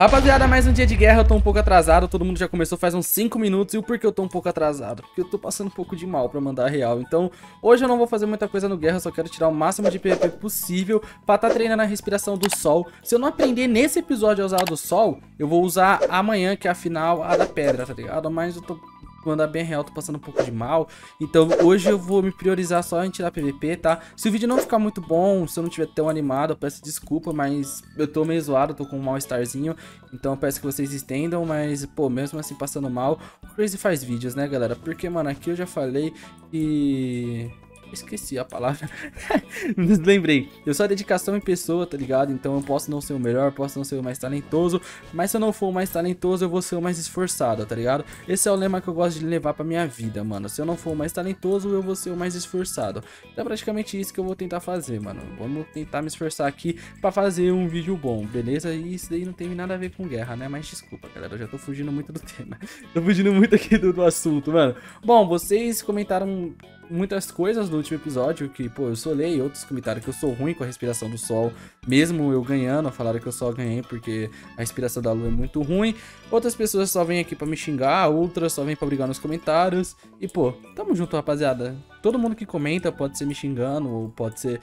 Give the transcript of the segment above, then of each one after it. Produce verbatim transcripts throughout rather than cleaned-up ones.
Rapaziada, mais um dia de guerra, eu tô um pouco atrasado, todo mundo já começou faz uns cinco minutos. E o porquê eu tô um pouco atrasado? Porque eu tô passando um pouco de mal pra mandar a real. Então, hoje eu não vou fazer muita coisa no guerra, só quero tirar o máximo de P V P possível pra tá treinando a respiração do sol. Se eu não aprender nesse episódio a usar a do sol, eu vou usar amanhã, que é a final, a da pedra, tá ligado? Mas eu tô... mandar bem real, tô passando um pouco de mal. Então hoje eu vou me priorizar só em tirar P V P, tá? Se o vídeo não ficar muito bom, se eu não tiver tão animado, eu peço desculpa, mas eu tô meio zoado, tô com um mal-estarzinho. Então eu peço que vocês estendam, mas, pô, mesmo assim passando mal, o Crazy faz vídeos, né, galera? Porque, mano, aqui eu já falei que... esqueci a palavra. Lembrei. Eu sou a dedicação em pessoa, tá ligado? Então eu posso não ser o melhor, posso não ser o mais talentoso, mas se eu não for o mais talentoso, eu vou ser o mais esforçado, tá ligado? Esse é o lema que eu gosto de levar pra minha vida, mano. Se eu não for o mais talentoso, eu vou ser o mais esforçado. Então é praticamente isso que eu vou tentar fazer, mano. Vamos tentar me esforçar aqui pra fazer um vídeo bom, beleza? E isso daí não tem nada a ver com guerra, né? Mas desculpa, galera, eu já tô fugindo muito do tema. Tô fugindo muito aqui do, do assunto, mano. Bom, vocês comentaram muitas coisas no último episódio, que, pô, eu solei, outros comentaram que eu sou ruim com a respiração do sol, mesmo eu ganhando, falaram que eu só ganhei porque a respiração da lua é muito ruim. Outras pessoas só vêm aqui pra me xingar, outras só vêm pra brigar nos comentários. E, pô, tamo junto, rapaziada. Todo mundo que comenta pode ser me xingando, ou pode ser...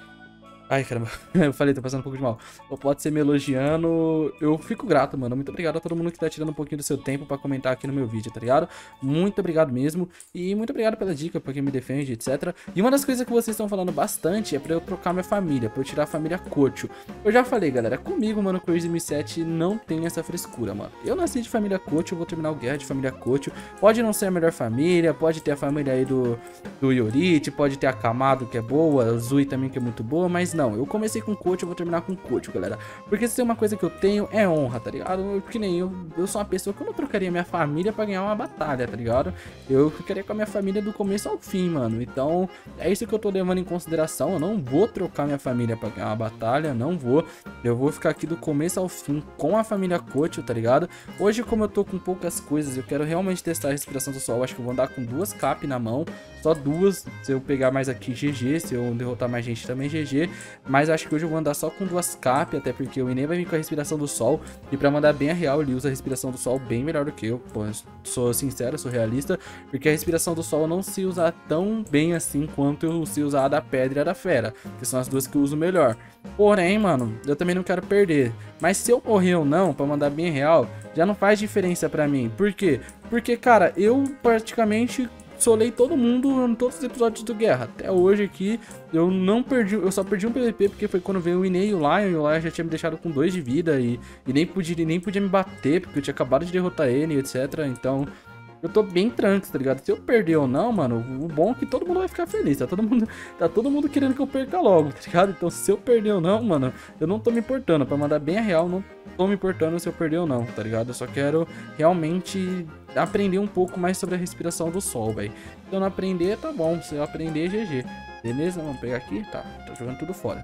ai, caramba, eu falei, tô passando um pouco de mal. Ou pode ser me elogiando, eu fico grato, mano. Muito obrigado a todo mundo que tá tirando um pouquinho do seu tempo pra comentar aqui no meu vídeo, tá ligado? Muito obrigado mesmo. E muito obrigado pela dica, pra quem me defende, etcétera. E uma das coisas que vocês estão falando bastante é pra eu trocar minha família, pra eu tirar a família Cocho. Eu já falei, galera, comigo, mano, Crazy M sete não tem essa frescura, mano. Eu nasci de família Cocho, eu vou terminar o guerra de família Cocho. Pode não ser a melhor família, pode ter a família aí do, do Yorite, pode ter a Kamado, que é boa, a Zui também, que é muito boa, mas não, eu comecei com Coach, eu vou terminar com Coach, galera. Porque se tem uma coisa que eu tenho, é honra, tá ligado? Eu, que nem eu, eu sou uma pessoa que eu não trocaria minha família pra ganhar uma batalha, tá ligado? Eu ficaria com a minha família do começo ao fim, mano. Então, é isso que eu tô levando em consideração. Eu não vou trocar minha família pra ganhar uma batalha, não vou. Eu vou ficar aqui do começo ao fim com a família Coach, tá ligado? Hoje, como eu tô com poucas coisas, eu quero realmente testar a respiração do sol. Eu acho que eu vou andar com duas cap na mão, só duas. Se eu pegar mais aqui, G G. Se eu derrotar mais gente também, G G. Mas acho que hoje eu vou andar só com duas cap, até porque o Enem vai vir com a respiração do sol. E pra mandar bem a real, ele usa a respiração do sol bem melhor do que eu. Pô, eu sou sincero, sou realista. Porque a respiração do sol não se usa tão bem assim quanto eu se usar a da pedra e a da fera, que são as duas que eu uso melhor. Porém, mano, eu também não quero perder. Mas se eu morrer ou não, pra mandar bem real, já não faz diferença pra mim. Por quê? Porque, cara, eu praticamente... solei todo mundo em todos os episódios do Guerra. Até hoje aqui, eu não perdi, eu só perdi um P V P porque foi quando veio o Inei e o Lion, e o Lion já tinha me deixado com dois de vida e, e nem, podia, nem podia me bater, porque eu tinha acabado de derrotar ele, etcétera. Então, eu tô bem tranquilo, tá ligado? Se eu perder ou não, mano, o bom é que todo mundo vai ficar feliz, tá todo mundo, tá todo mundo querendo que eu perca logo, tá ligado? Então, se eu perder ou não, mano, eu não tô me importando, pra mandar bem a real, não tô me importando se eu perder ou não, tá ligado? Eu só quero realmente aprender um pouco mais sobre a respiração do sol, velho. Se eu não aprender, tá bom, se eu aprender, G G. Beleza? Vamos pegar aqui? Tá, tô jogando tudo fora.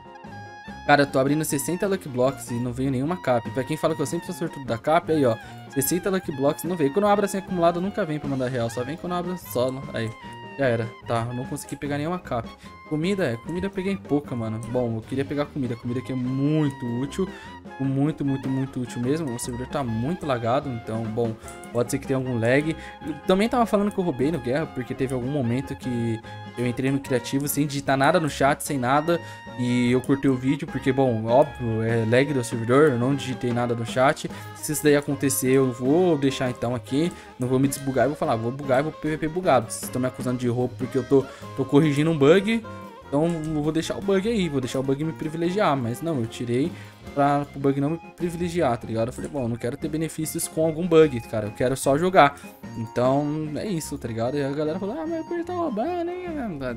Cara, eu tô abrindo sessenta Lucky Blocks e não veio nenhuma cap. Pra quem fala que eu sempre sou sortudo da cap, aí ó, sessenta Lucky Blocks não veio. Quando eu abro assim acumulado, nunca vem pra mandar real, só vem quando eu abro solo. Aí, já era. Tá, eu não consegui pegar nenhuma cap. Comida, é, comida eu peguei pouca, mano. Bom, eu queria pegar comida, comida que é muito útil. Muito, muito, muito útil mesmo. O servidor tá muito lagado, então, bom, pode ser que tenha algum lag. Eu também tava falando que eu roubei no Guerra, porque teve algum momento que eu entrei no criativo sem digitar nada no chat, sem nada, e eu curtei o vídeo, porque, bom, óbvio, é lag do servidor, eu não digitei nada no chat. Se isso daí acontecer, eu vou deixar então aqui, não vou me desbugar, eu vou falar, vou bugar e vou P V P bugado. Vocês estão me acusando de roubo porque eu tô, tô corrigindo um bug, então eu vou deixar o bug aí, vou deixar o bug me privilegiar, mas não, eu tirei pra o bug não me privilegiar, tá ligado? Eu falei, bom, eu não quero ter benefícios com algum bug, cara, eu quero só jogar. Então, é isso, tá ligado? E a galera falou, ah, mas ele tá roubando, hein?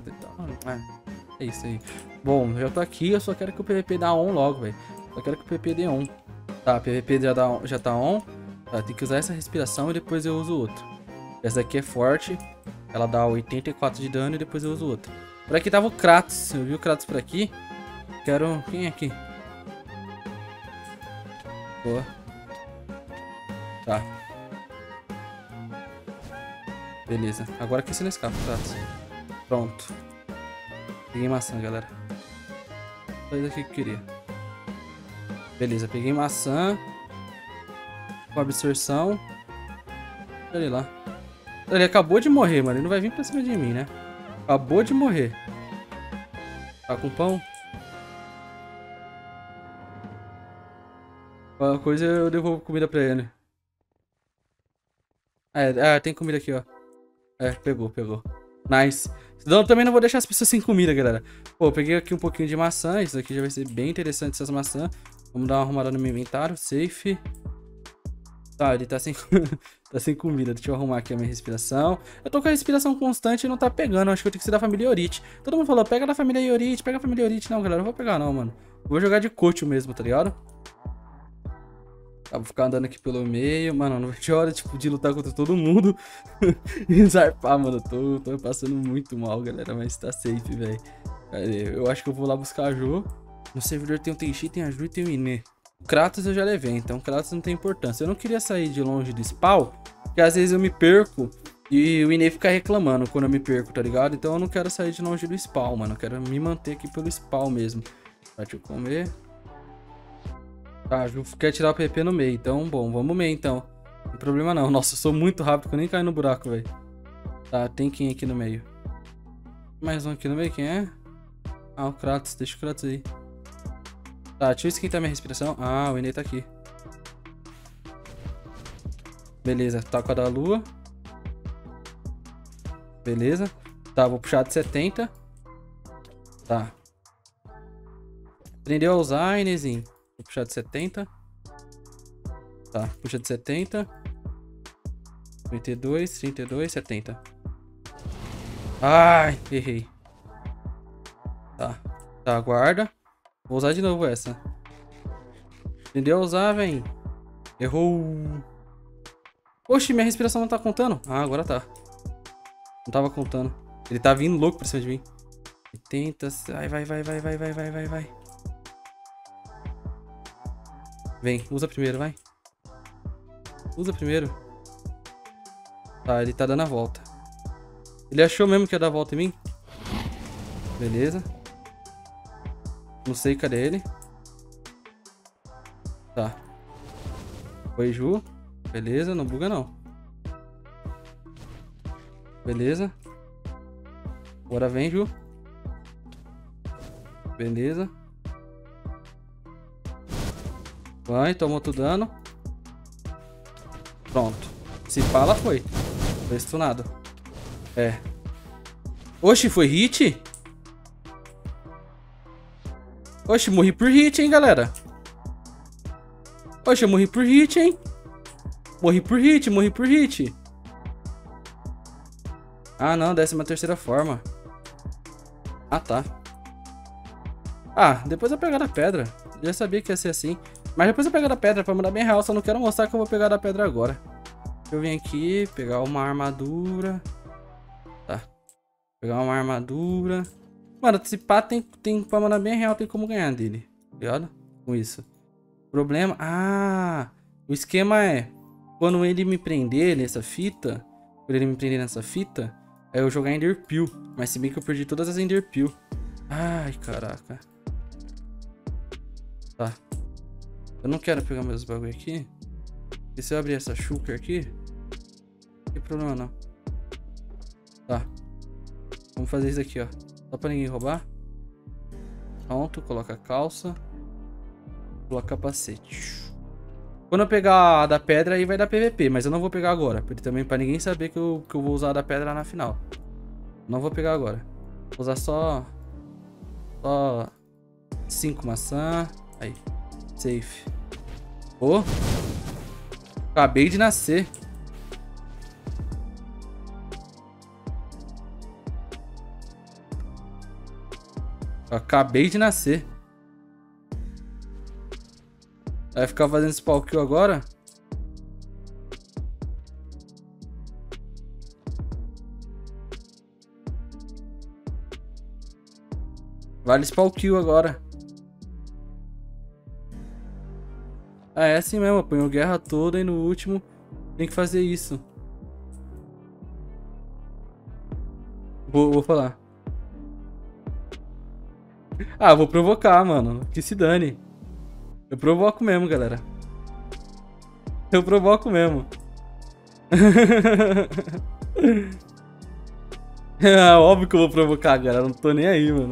É isso aí. Bom, eu já tô aqui, eu só quero que o P V P dá on logo, velho. Só quero que o P V P dê on. Tá, P V P já, dá on, já tá on. Tá, tem que usar essa respiração e depois eu uso outro. Essa aqui é forte, ela dá oitenta e quatro de dano e depois eu uso outro. Por aqui tava o Kratos, eu vi o Kratos por aqui. Quero... quem é aqui? Boa. Tá. Beleza. Agora aqui você não escapa, Kratos. Pronto. Peguei maçã, galera. Só isso aqui que eu queria. Beleza, peguei maçã. Com absorção. Olha ele lá. Ele acabou de morrer, mano. Ele não vai vir pra cima de mim, né? Acabou de morrer. Tá com pão? Qualquer coisa eu devolvo comida pra ele. É, ah, tem comida aqui, ó. É, pegou, pegou. Nice. Então também não vou deixar as pessoas sem comida, galera. Pô, eu peguei aqui um pouquinho de maçã. Isso aqui já vai ser bem interessante, essas maçãs. Vamos dar uma arrumada no meu inventário. Safe. Tá, ele tá sem, tá sem comida. Deixa eu arrumar aqui a minha respiração. Eu tô com a respiração constante e não tá pegando. Eu acho que eu tenho que ser da família Yorite. Todo mundo falou, pega da família Yorite, pega a família Yorite. Não, galera, eu não vou pegar não, mano. Vou jogar de coach mesmo, tá ligado? Tá, vou ficar andando aqui pelo meio. Mano, não vejo hora, tipo, de lutar contra todo mundo. E zarpar, mano. Eu tô, tô passando muito mal, galera. Mas tá safe, velho. Eu acho que eu vou lá buscar a Jo. No servidor tem o Tenchi, tem a Ju e tem o Ine. O Kratos eu já levei, então o Kratos não tem importância. Eu não queria sair de longe do spawn, porque às vezes eu me perco e o Ine fica reclamando quando eu me perco, tá ligado? Então eu não quero sair de longe do spawn, mano. Eu quero me manter aqui pelo spawn mesmo. Tá, deixa eu comer. Tá, a Ju quer tirar o P P no meio, então, bom, vamos meio então. Não tem problema não. Nossa, eu sou muito rápido que eu nem caio no buraco, velho. Tá, tem quem aqui no meio? Mais um aqui no meio, quem é? Ah, o Kratos, deixa o Kratos aí. Tá, deixa eu esquentar minha respiração. Ah, o Ine tá aqui. Beleza, tá com a da lua. Beleza. Tá, vou puxar de setenta. Tá. Aprendeu a usar, Inezinho. Vou puxar de setenta. Tá, puxa de setenta. trinta e dois, trinta e dois, setenta. Ai, errei. Tá, tá, guarda. Vou usar de novo essa. Aprendeu a usar, velho. Errou. Oxi, minha respiração não tá contando. Ah, agora tá. Não tava contando. Ele tá vindo louco pra cima de mim. oitenta. Vai, vai, vai, vai, vai, vai, vai, vai, vai. Vem, usa primeiro, vai. Usa primeiro. Tá, ele tá dando a volta. Ele achou mesmo que ia dar a volta em mim? Beleza. Não sei, cadê ele? Tá. Foi, Ju. Beleza, não buga não. Beleza. Agora vem, Ju. Beleza. Vai, tomou todo dano. Pronto. Se fala, foi. Foi stunado. É. Oxi, foi hit? Oxe, morri por hit, hein, galera. Oxe, eu morri por hit, hein. Morri por hit, morri por hit. Ah, não, décima terceira forma. Ah, tá. Ah, depois eu pegar da pedra. Eu já sabia que ia ser assim. Mas depois eu pegar da pedra pra mandar bem real. Só não quero mostrar que eu vou pegar da pedra agora. Deixa eu vir aqui, pegar uma armadura. Tá. Pegar uma armadura. Mano, esse pá tem, tem pra mandar bem real, tem como ganhar dele. Ligado? Com isso. Problema... Ah! O esquema é... Quando ele me prender nessa fita... Quando ele me prender nessa fita... É eu jogar Ender Pill. Mas se bem que eu perdi todas as Ender Pill. Ai, caraca. Tá. Eu não quero pegar meus bagulho aqui. E se eu abrir essa shulker aqui... Não tem problema não. Tá. Vamos fazer isso aqui, ó. Só pra ninguém roubar. Pronto, coloca a calça. Coloca capacete. Quando eu pegar a da pedra aí vai dar P V P. Mas eu não vou pegar agora. Porque também pra ninguém saber que eu, que eu vou usar a da pedra na final. Não vou pegar agora. Vou usar só... Só... cinco maçã. Aí. Safe. Ô. Acabei de nascer. Eu acabei de nascer. Vai ficar fazendo spawn kill agora? Vale spawn kill agora. Ah, é assim mesmo. Apanhou guerra toda e no último tem que fazer isso. Vou, vou falar. Ah, vou provocar, mano. Que se dane. Eu provoco mesmo, galera. Eu provoco mesmo. É óbvio que eu vou provocar, galera. Eu não tô nem aí, mano.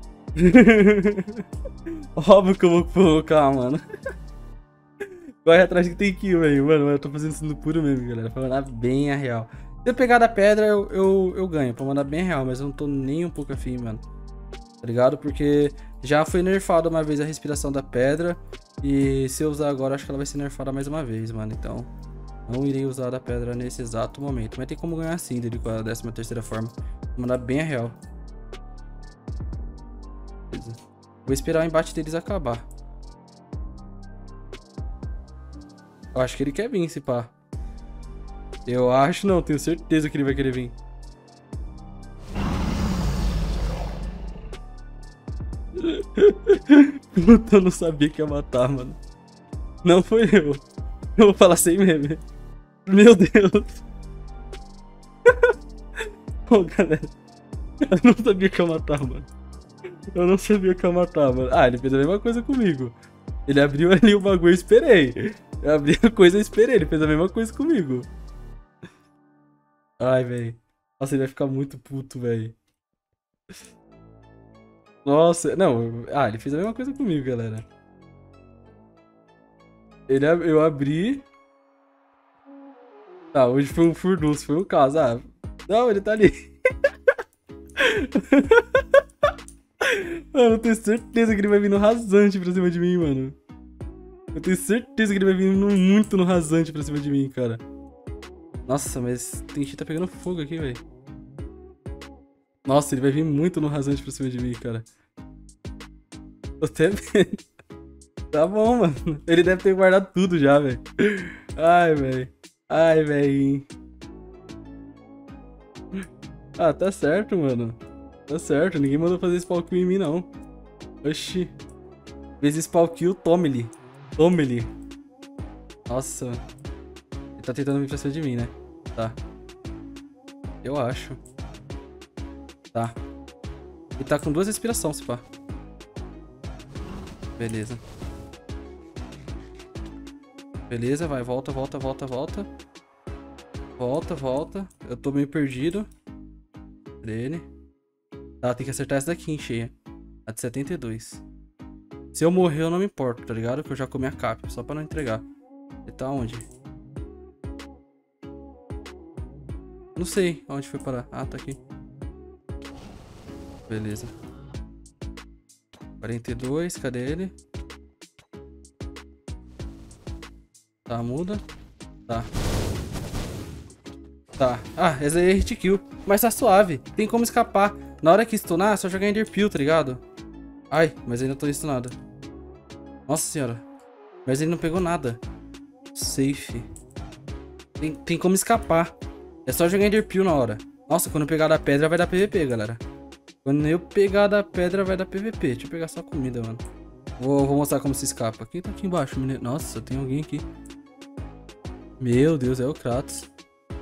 Óbvio que eu vou provocar, mano. Corre atrás que tem kill, velho. Mano, eu tô fazendo isso no puro mesmo, galera. Pra mandar bem a real. Se eu pegar da pedra, eu, eu, eu ganho. Pra mandar bem a real, mas eu não tô nem um pouco afim, mano. Tá ligado? Porque já foi nerfado uma vez a respiração da pedra. E se eu usar agora, acho que ela vai ser nerfada mais uma vez, mano. Então, não irei usar da pedra nesse exato momento. Mas tem como ganhar sim dele com a décima terceira forma. Vou mandar bem a real. Beleza. Vou esperar o embate deles acabar. Eu acho que ele quer vir, se pá. Eu acho não, tenho certeza que ele vai querer vir. Puta, eu não sabia que ia matar, mano. Não foi eu. Eu vou falar sem meme. Meu Deus. Pô, galera. Eu não sabia que ia matar, mano. Eu não sabia que ia matar, mano. Ah, ele fez a mesma coisa comigo. Ele abriu ali o bagulho e esperei. Eu abri a coisa e esperei. Ele fez a mesma coisa comigo. Ai, velho. Nossa, ele vai ficar muito puto, velho. Nossa, não. Ah, ele fez a mesma coisa comigo, galera. Ele, eu abri. Tá, hoje foi um furdunço, foi um caso. Ah, não, ele tá ali. Mano, eu tenho certeza que ele vai vir no rasante pra cima de mim, mano. Eu tenho certeza que ele vai vir no, muito no rasante pra cima de mim, cara. Nossa, mas tem gente que tá pegando fogo aqui, velho. Nossa, ele vai vir muito no rasante pra cima de mim, cara. Tô até vendo. Tá bom, mano. Ele deve ter guardado tudo já, velho. Ai, velho. Ai, velho. Ah, tá certo, mano. Tá certo. Ninguém mandou fazer spawn kill em mim, não. Oxi. Fez spawn kill, tome-lhe. Tome-lhe. Nossa. Ele tá tentando vir pra cima de mim, né? Tá. Eu acho. Tá. Ele tá com duas respirações, se pá. Beleza. Beleza, vai. Volta, volta, volta, volta. Volta, volta. Eu tô meio perdido. Dele. Tá, tem que acertar essa daqui em cheia. A de setenta e dois. Se eu morrer, eu não me importo, tá ligado? Que eu já comi a cap, só pra não entregar. Ele tá onde? Não sei onde foi parar. Ah, tá aqui. Beleza. quarenta e dois, cadê ele? Tá, muda. Tá. Tá. Ah, essa aí é hit kill. Mas tá suave. Tem como escapar. Na hora que stunar, é só jogar Ender Pill, tá ligado? Ai, mas ainda tô stunado. Nossa senhora. Mas ele não pegou nada. Safe. Tem, tem como escapar. É só jogar Ender Pill na hora. Nossa, quando eu pegar da pedra vai dar P V P, galera. Quando eu pegar da pedra vai dar P V P. Deixa eu pegar só comida, mano. Vou, vou mostrar como se escapa. Quem tá aqui embaixo, menino? Nossa, tem alguém aqui. Meu Deus, é o Kratos.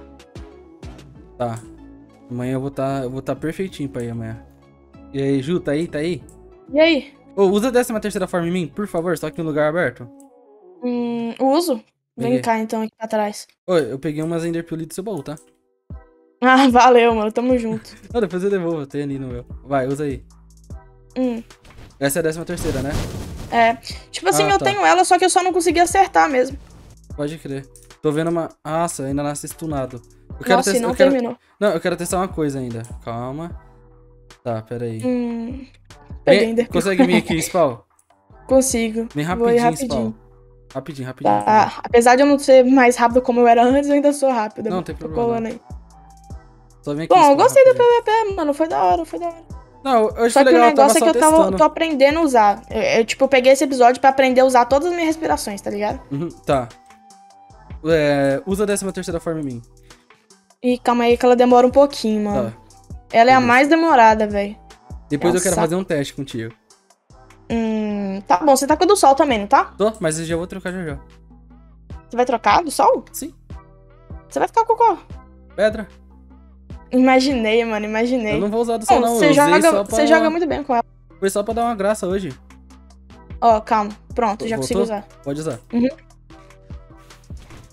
Tá. Amanhã eu vou tá, eu vou tá perfeitinho pra ir amanhã. E aí, Ju, tá aí? Tá aí? E aí? Ô, usa a décima terceira forma em mim, por favor, só que em um lugar aberto. Hum, uso? Vem Peguei. cá então, aqui atrás. Ô, eu peguei umas Ender Pill do seu baú, tá? Ah, valeu, mano. Tamo junto. Não, depois eu devolvo, tem ali no meu. Vai, usa aí. Hum. Essa é a décima terceira, né? É. Tipo assim, Ah, eu tá. tenho ela, só que eu só não consegui acertar mesmo. Pode crer. Tô vendo uma... Nossa, ainda nasce stunado. Eu quero Nossa, e testar... não eu quero... terminou. Não, eu quero testar uma coisa ainda. Calma. Tá, pera aí. Hum. Peguei Vem, Ender Pill. consegue vir aqui, Spawn? Consigo. Vem Vou ir rapidinho, rapidinho. Spawn. Rapidinho, rapidinho. rapidinho. Tá. Apesar de eu não ser mais rápido como eu era antes, eu ainda sou rápida. Não, tem Tô problema, colando não. aí. Só vem aqui, Bom, eu Spawn, gostei do rapidinho. P V P, mano. Foi da hora, foi da hora. Não, hoje Só foi que legal, o eu tava negócio é só que eu tava, testando. tô aprendendo a usar. Eu, eu, tipo, eu peguei esse episódio pra aprender a usar todas as minhas respirações, tá ligado? Uhum, tá. É, usa a décima terceira forma em mim. E calma aí que ela demora um pouquinho, mano. Tá. Ela é a Beleza. mais demorada, velho. Depois eu quero Nossa. fazer um teste contigo. Hum, tá bom, você tá com a do sol também, não tá? Tô, mas eu já vou trocar já já. Você vai trocar do sol? Sim. Você vai ficar com qual? Pedra. Imaginei, mano, imaginei. Eu não vou usar do sol, Bom, não. você Eu usei joga, só pra... você joga muito bem com ela. Foi só pra dar uma graça hoje. Ó, calma. Pronto, já Voltou? consigo usar. Pode usar. Uhum.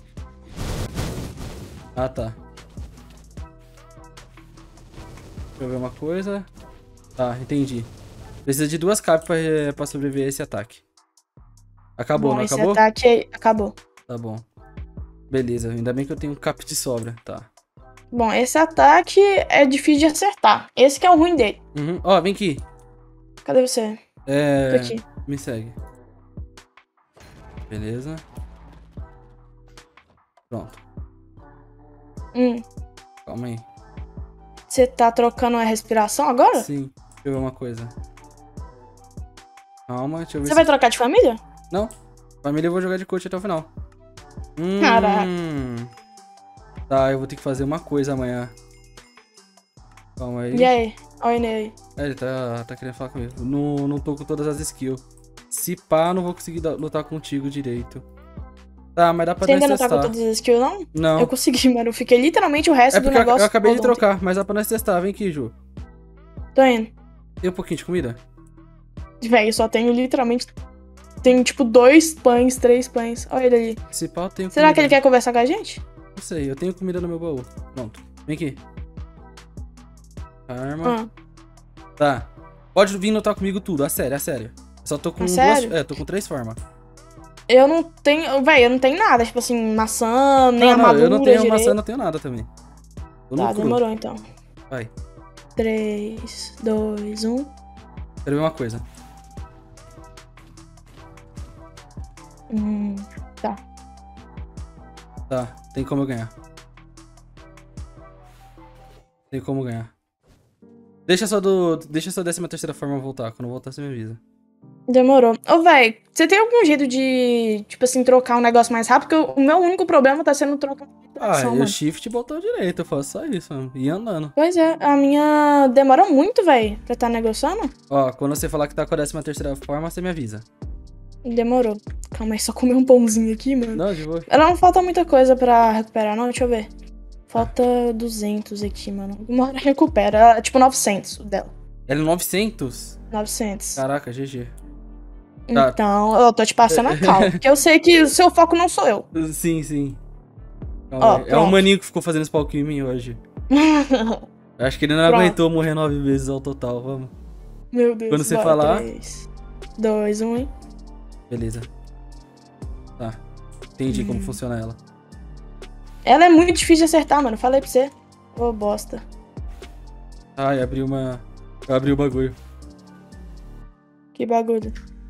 Ah, tá. Deixa eu ver uma coisa. Tá, entendi. Precisa de duas capas pra, pra sobreviver a esse ataque. Acabou, Bom, não esse acabou? ataque aí acabou. Tá bom. Beleza, ainda bem que eu tenho um cap de sobra. Tá. Bom, esse ataque é difícil de acertar. Esse que é o ruim dele. Uhum. Ó, vem aqui. Cadê você? Tô É... aqui. Me segue. Beleza. Pronto. Hum. Calma aí. Você tá trocando a respiração agora? Sim. Deixa eu ver uma coisa. Calma, deixa eu ver Você se... vai trocar de família? Não. Família eu vou jogar de coach até o final. Hum... Caraca. Tá, eu vou ter que fazer uma coisa amanhã. Calma aí. E aí? Olha ele aí. É, ele tá, tá querendo falar comigo. Não, não tô com todas as skills. Se pá, não vou conseguir dar- lutar contigo direito. Tá, mas dá pra Você ainda nós não tá com testar. todas as skills, não? Não. Eu consegui, mano. Eu fiquei literalmente o resto É do porque eu, negócio. eu acabei de todo ontem. trocar, mas dá pra nós testar. Vem aqui, Ju. Tô indo. Tem um pouquinho de comida? Véi, eu só tenho literalmente... Tenho, tipo, dois pães, três pães. Olha ele ali. Se pá, eu tenho Será comida. que ele quer conversar com a gente? Não sei, eu tenho comida no meu baú. Pronto. Vem aqui. Arma. Ah, Tá. Pode vir lutar comigo tudo, a sério, a sério. Só tô com A duas... sério? É, tô com três formas. eu não tenho... Véi, eu não tenho nada. Tipo assim, maçã, nem Não, não, armadura eu não tenho direito. maçã, não tenho nada também. Tô no Tá, cru. demorou então. Vai. três, dois, um. Quero ver uma coisa. Hum, tá. Tá, tem como eu ganhar. Tem como ganhar. Deixa só do. Deixa só a décima terceira forma voltar. Quando voltar, você me avisa. Demorou. Ô, véi, você tem algum jeito de, tipo assim, trocar um negócio mais rápido? Porque o meu único problema tá sendo trocar uma Ah, direção, eu mano. shift e botão direito, eu faço só isso, mano. E andando. Pois é, a minha demora muito, véi, pra tá negociando. Ó, quando você falar que tá com a décima terceira forma, você me avisa. Demorou. Calma aí, só comer um pãozinho aqui, mano. Não, de boa. Ela não falta muita coisa pra recuperar, não? Deixa eu ver. Falta duzentos aqui, mano. Uma hora recupera. Tipo, novecentos o dela. Ela é novecentos? novecentos. Caraca, G G. tá. Então, eu tô te passando a calma. Porque eu sei que o seu foco não sou eu. Sim, sim. Calma Ó, aí. É o pronto. maninho que ficou fazendo esse palco em mim hoje. Eu acho que ele não Pronto. aguentou morrer nove vezes ao total, vamos. Meu Deus. Quando você bora, falar- três, dois, um, hein? Beleza. Tá. Entendi Hum. como funciona ela. Ela é muito difícil de acertar, mano. Falei pra você. Ô, bosta. Ai, abri uma. Eu abri o bagulho. Que bagulho.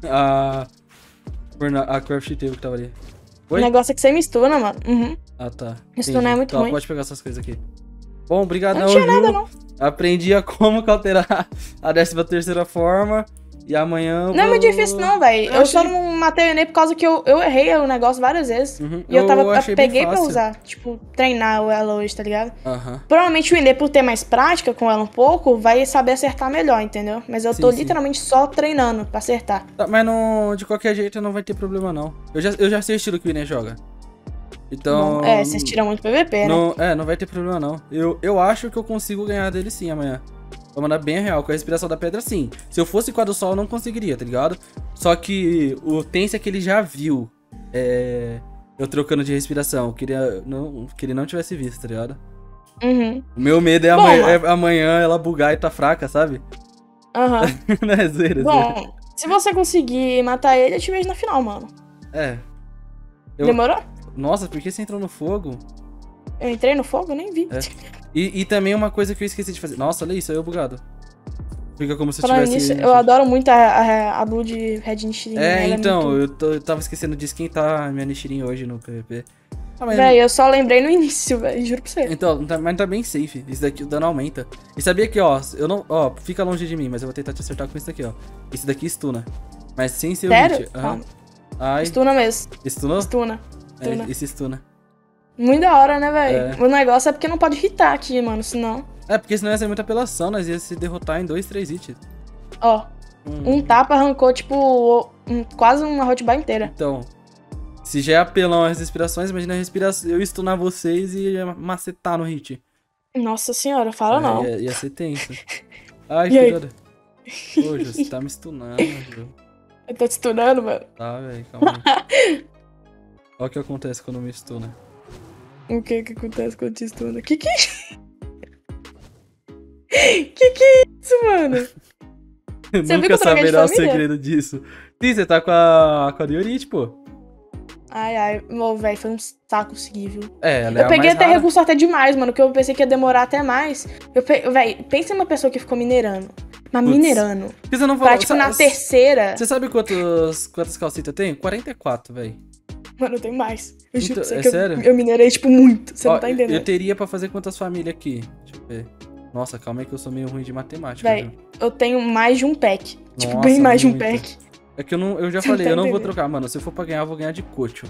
A. forna- A craft table que tava ali. O Oi? negócio é que você mistura, mano. Uhum. Ah, tá. Isso Entendi. não é muito Tá, ruim. pode pegar essas coisas aqui. Bom, obrigado, Não tinha Ju. nada, não. Aprendi a como alterar a décima terceira forma. E amanhã. eu Não é muito vou- difícil, não, velho. Eu Eu só achei- não matei o Enem por causa que eu, eu errei o negócio várias vezes. Uhum. E eu tava. Eu achei bem peguei pra fácil. usar. Tipo, treinar ela hoje, tá ligado? Aham. Provavelmente o Inê, por ter mais prática com ela um pouco, vai saber acertar melhor, entendeu? Mas eu Sim, tô sim. literalmente só treinando pra acertar. Tá, mas não, de qualquer jeito não vai ter problema, não. Eu já, eu já sei o estilo que o Inê joga. Então. Bom, é, vocês tiram muito P V P, né? Não, é, não vai ter problema, não. Eu, eu acho que eu consigo ganhar dele sim amanhã. Vou mandar bem real. Com a respiração da pedra, sim. Se eu fosse com a do sol, eu não conseguiria, tá ligado? Só que o tenso é que ele já viu. É. Eu trocando de respiração. Eu queria não, que ele não tivesse visto, tá ligado? Uhum. O meu medo é Bom, amanhã, mano. é amanhã ela bugar e tá fraca, sabe? Aham. Não é zoeira, é zoeira. Bom, se você conseguir matar ele, eu te vejo na final, mano. É. Eu- Demorou? Nossa, por que você entrou no fogo? Eu entrei no fogo, eu nem vi. É. E, e também uma coisa que eu esqueci de fazer. Nossa, olha isso, eu bugado. Fica como se eu Falando tivesse... nisso, eu adoro muito a, a, a Blood Red Nichirin. É, então, muito... eu, tô- eu tava esquecendo de esquentar minha Nichirin hoje no P V P. Ah, mas... Véi, eu só lembrei no início, velho, juro pra você. Então, tá- mas tá bem safe. Isso daqui, o dano aumenta. E sabia que, ó, eu não... Ó, fica longe de mim, mas eu vou tentar te acertar com isso daqui, ó. Isso daqui stuna. Mas sem ser Sério? o hit. Aham. Calma. Ai, Stuna mesmo. stunou? Stuna. Stuna. É, esse stuna. Muito da hora, né, velho? É. O negócio é porque não pode hitar aqui, mano, senão... É, porque senão ia ser muita apelação, nós ia se derrotar em dois, três hits. Ó, Hum. um tapa arrancou, tipo, um- quase uma hotbar inteira. Então, se já é apelão as respirações, imagina a respiração, eu stunar vocês e ia macetar no hit. Nossa senhora, fala É, não. Ia, ia ser tenso. Ai, E aí? cuidado. Pô, Ju, você tá me stunando, Ju. Eu tô te stunando, mano. Tá, velho, calma aí. Olha o que acontece quando me stuna. O que que acontece quando te estuna? Que que... que que é isso, mano? Eu Você viu que nunca eu troquei de saberá o família? segredo disso. Sim, você tá com a, com a Diorite, pô. Ai, ai, meu, velho, foi um saco conseguir, viu? É, ela é Eu a peguei mais até rara. recurso até demais, mano, que eu pensei que ia demorar até mais. Eu pe... Véi, pensa numa pessoa que ficou minerando. Mas Putz. minerando. Por que você não Pra, falou? tipo, Sa- na s- terceira... Você sabe quantos, quantas calcitas eu tenho? quarenta e quatro, velho. Mano, eu tenho mais. Eu juro Então, pra você é que sério? eu, eu minerei, tipo, muito. Você Ó, não tá eu- entendendo. eu teria pra fazer quantas famílias aqui? Deixa eu ver. Nossa, calma aí que eu sou meio ruim de matemática, Véi, viu? eu tenho mais de um pack. Tipo, Nossa, bem mais de um muita. pack. É que eu, não, eu já Você não falei, tá eu não vou entendendo. trocar, mano. Se eu for pra ganhar, eu vou ganhar de coach.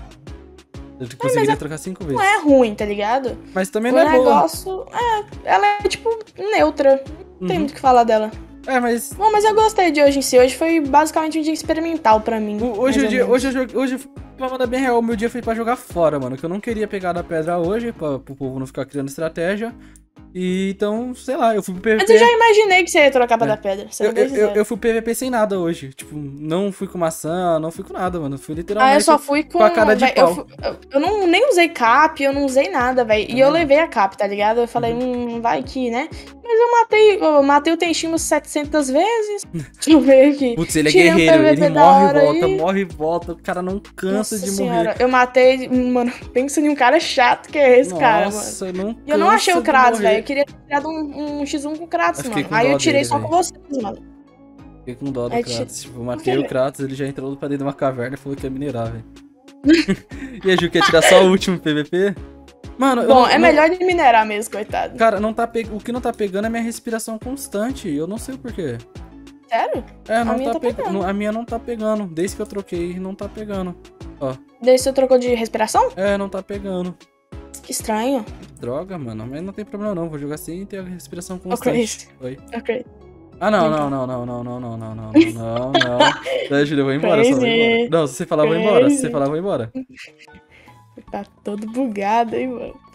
Eu conseguiria trocar cinco vezes. Não é ruim, tá ligado? Mas também O não é boa. negócio, é, ela é, tipo, neutra. Não tem Uhum. muito o que falar dela. É, mas Bom, mas eu gostei de hoje em si. Hoje foi basicamente um dia experimental pra mim. o- hoje, mais o ou dia, menos. hoje, eu joguei, hoje, pra mandar bem real, o meu dia foi pra jogar fora, mano. Que eu não queria pegar da pedra hoje, pra, pro povo não ficar criando estratégia. E então, sei lá, eu fui pro Mas eu já P V P. imaginei que você ia trocar pra É. dar pedra. Eu, Sendo eu, bem eu, sincero. eu fui P V P sem nada hoje. Tipo, não fui com maçã, não fui com nada, mano. Fui Ah, literalmente eu só fui com. com a cara de véi, eu, pau. fu- eu, eu não, nem usei cap, eu não usei nada, velho. E Também eu não. levei a cap, tá ligado? Eu falei, hum, vai que, né? Mas eu matei, eu matei o Tenchimo setecentas vezes. Deixa eu ver aqui. Putz, ele é Tirei um guerreiro, P V P ele da morre e hora volta, aí. morre e volta. O cara não cansa Nossa de senhora, morrer. eu matei. Mano, pensa em um cara chato que é esse cara, mano. Nossa, não cansa E eu não achei o de Kratos, morrer. velho. Eu queria ter tirado um, um x um com o Kratos, Eu fiquei mano. com Aí dó eu tirei dele, só véi. com vocês, mano. Fiquei com dó do Aí Kratos. Tipo, eu Por matei quê? o Kratos, ele já entrou pra dentro de uma caverna e falou que ia minerar, velho. E a Ju quer tirar só o último P V P? Mano, eu Bom, não, é não- melhor de minerar mesmo, coitado. Cara, não tá pe... o que não tá pegando é minha respiração constante. Eu não sei o porquê. Sério? É, não minha tá tá pegando. pegando. A minha não tá pegando. Desde que eu troquei, não tá pegando. Ó. Daí você trocou de respiração? É, não tá pegando. Que estranho. Droga, mano. Mas não tem problema não. Vou jogar assim e ter a respiração Ok. constante. Oi. Ok. Ah, não, Vem não, cá. não, não, não, não, não, não, não, não, não. Daí, Júlia, eu vou embora, só vou Crazy. embora. Não, se você falar, eu vou embora. Se você Crazy. falar, eu vou embora. Tá todo bugado, hein, mano.